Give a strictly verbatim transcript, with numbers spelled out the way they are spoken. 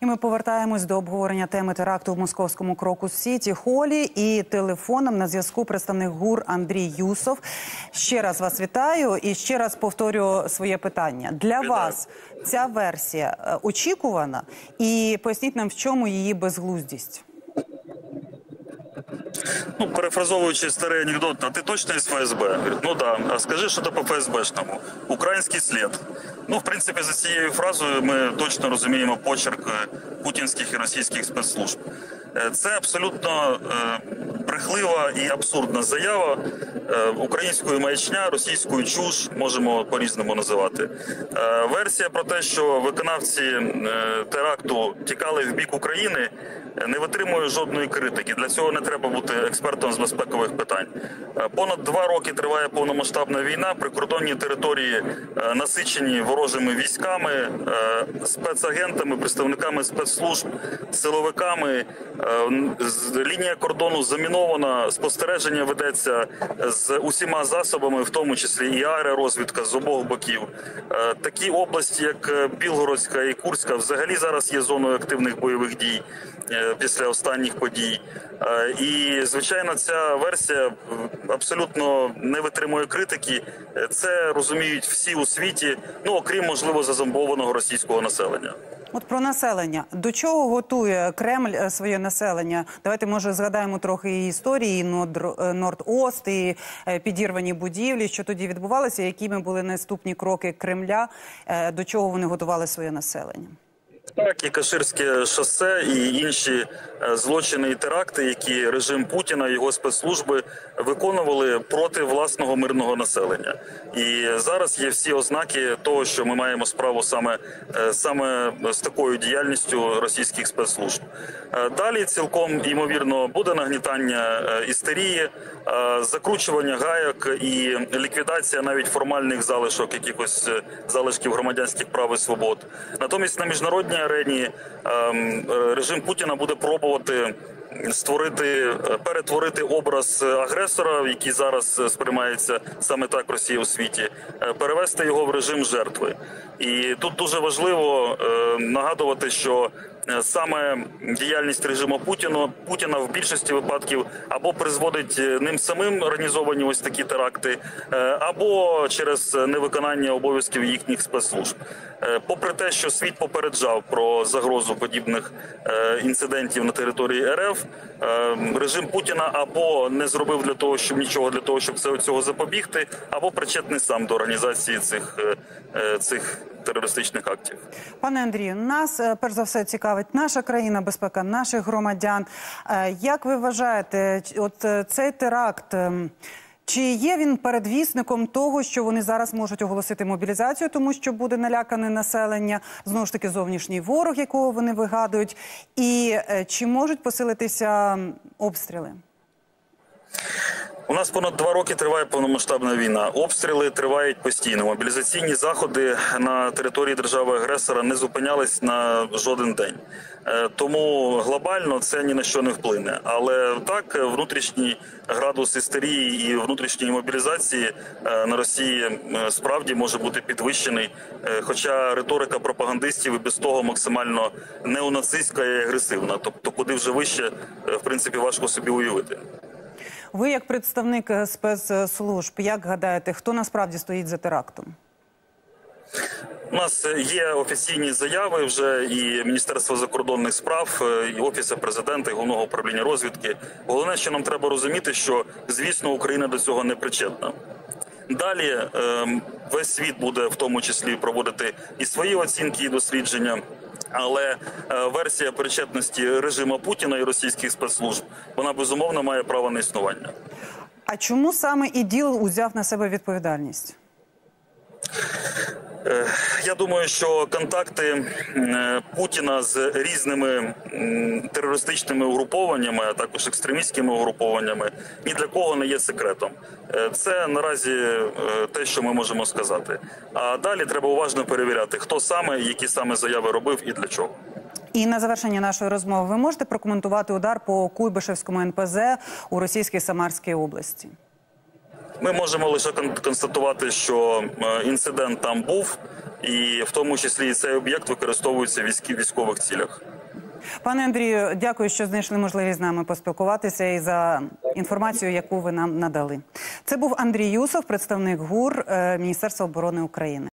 І ми повертаємось до обговорення теми теракту в московському Крокус-Сіті Холі. І телефоном на зв'язку представник ГУР Андрій Юсов. Ще раз вас вітаю і ще раз повторю своє питання. Для вас ця версія очікувана? І поясніть нам, в чому її безглуздість? Ну, перефразовуючи старий анекдот, а ти точно із ФСБ? Ну да, а скажи, що це по ФСБшному. Український слід. Ну, в принципі, за цією фразою ми точно розуміємо почерк путінських і російських спецслужб. Це абсолютно е, брехлива і абсурдна заява. Е, українською маячня, російською чуш, можемо по-різному називати. Е, версія про те, що виконавці е, теракту тікали в бік України, не витримує жодної критики. Для цього не треба бути експертом з безпекових питань. Понад два роки триває повномасштабна війна, прикордонні території насичені ворожими військами, спецагентами, представниками спецслужб, силовиками. Лінія кордону замінована, спостереження ведеться з усіма засобами, в тому числі і аеророзвідка з обох боків. Такі області, як Білгородська і Курська, взагалі зараз є зоною активних бойових дій після останніх подій. І, звичайно, ця версія абсолютно не витримує критики. Це розуміють всі у світі, ну, окрім, можливо, зазомбованого російського населення. От про населення. До чого готує Кремль своє населення? Давайте, може, згадаємо трохи і історії, і Норд-Ост, і підірвані будівлі, що тоді відбувалося, якими були наступні кроки Кремля, до чого вони готували своє населення? Так, і Каширське шосе, і інші злочини і теракти, які режим Путіна і його спецслужби виконували проти власного мирного населення. І зараз є всі ознаки того, що ми маємо справу саме, саме з такою діяльністю російських спецслужб. Далі цілком, ймовірно, буде нагнітання істерії, закручування гайок і ліквідація навіть формальних залишок, якихось залишків громадянських прав і свобод. Натомість на міжнародній арені режим Путіна буде пробувати створити, перетворити образ агресора, який зараз сприймається саме так Росія у світі, перевести його в режим жертви. І тут дуже важливо нагадувати, що саме діяльність режиму Путіна, Путіна в більшості випадків або призводить ним самим організовані ось такі теракти, або через невиконання обов'язків їхніх спецслужб. Попри те, що світ попереджав про загрозу подібних інцидентів на території РФ, режим Путіна або не зробив для того, щоб нічого для того, щоб цього запобігти, або причетний сам до організації цих, цих терористичних актів. Пане Андрію, нас перш за все цікавить наша країна, безпека наших громадян. Як ви вважаєте, от цей теракт, чи є він передвісником того, що вони зараз можуть оголосити мобілізацію, тому що буде налякане населення, знову ж таки зовнішній ворог, якого вони вигадують, і чи можуть посилитися обстріли? У нас понад два роки триває повномасштабна війна. Обстріли тривають постійно. Мобілізаційні заходи на території держави-агресора не зупинялись на жоден день. Тому глобально це ні на що не вплине. Але так, внутрішній градус істерії і внутрішньої мобілізації на Росії справді може бути підвищений. Хоча риторика пропагандистів і без того максимально неонацистська і агресивна. Тобто куди вже вище, в принципі, важко собі уявити. Ви, як представник спецслужб, як гадаєте, хто насправді стоїть за терактом? У нас є офіційні заяви вже і Міністерства закордонних справ, і Офісу Президента, і Головного управління розвідки. Головне, що нам треба розуміти, що, звісно, Україна до цього не причетна. Далі весь світ буде в тому числі проводити і свої оцінки, і дослідження. Але версія причетності режиму Путіна і російських спецслужб, вона безумовно має право на існування. А чому саме ІДІЛ узяв на себе відповідальність? Я думаю, що контакти Путіна з різними терористичними угрупованнями, а також екстремістськими угрупованнями, ні для кого не є секретом. Це наразі те, що ми можемо сказати. А далі треба уважно перевіряти, хто саме, які саме заяви робив і для чого. І на завершення нашої розмови ви можете прокоментувати удар по Куйбишевському ен пе зе у російській Самарській області? Ми можемо лише констатувати, що інцидент там був, і в тому числі і цей об'єкт використовується в військових цілях. Пане Андрію, дякую, що знайшли можливість з нами поспілкуватися і за інформацію, яку ви нам надали. Це був Андрій Юсов, представник ГУР Міністерства оборони України.